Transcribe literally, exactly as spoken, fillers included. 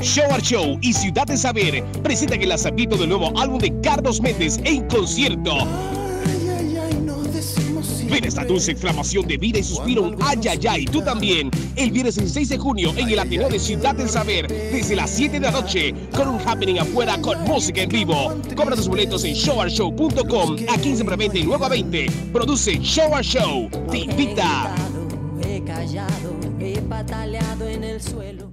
Show Art Show y Ciudad de Saber presentan el lanzamiento del nuevo álbum de Carlos Méndez en concierto. Ven esta dulce exclamación de vida y suspiro, un ay, ay, ay, tú también. El viernes seis de junio en el Ateneo de Ciudad del Saber, desde las siete de la noche, con un happening afuera con música en vivo. Compra tus boletos en show art show punto com, a quince preventa y luego a veinte. Produce Show Art Show. Te invita. He callado, he pataleado en el suelo.